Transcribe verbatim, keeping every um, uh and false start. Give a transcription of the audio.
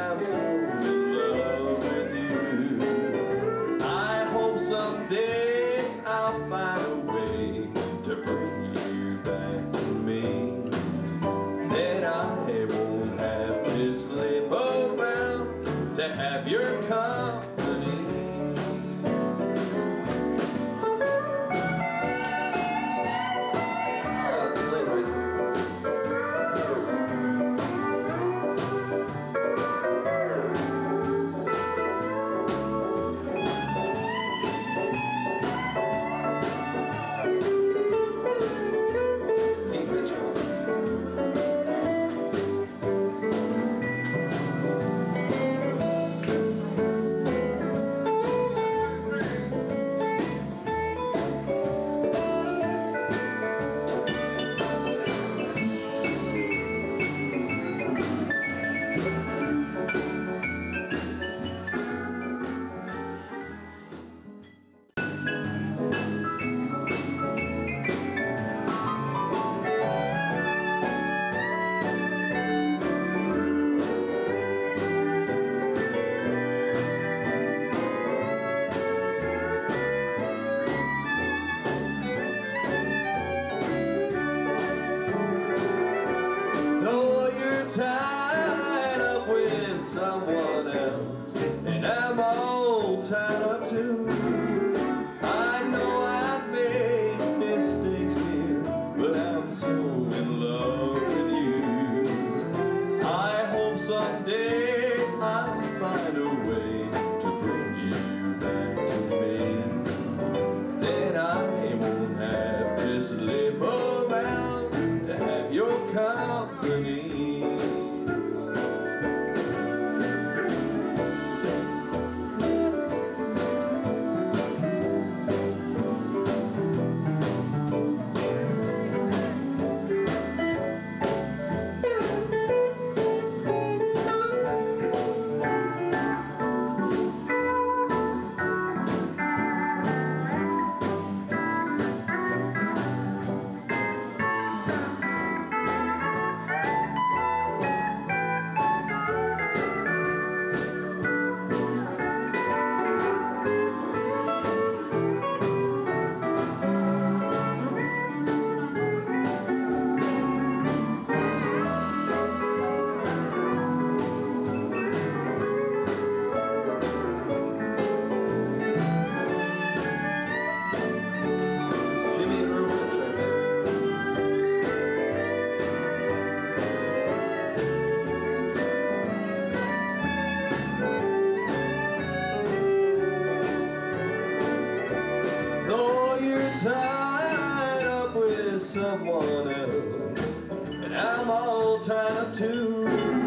I'm so in love with you. I hope someday I'll find a way to bring you back to me. Then I won't have to slip around to have your company. Tied up with someone else, and I'm all tied up too. I know I've made mistakes here, but I'm so in love with you. I hope someday I'll find a way to bring you back to me. Then I won't have to slip around to have your company. Tied up with someone else, and I'm all tied up too.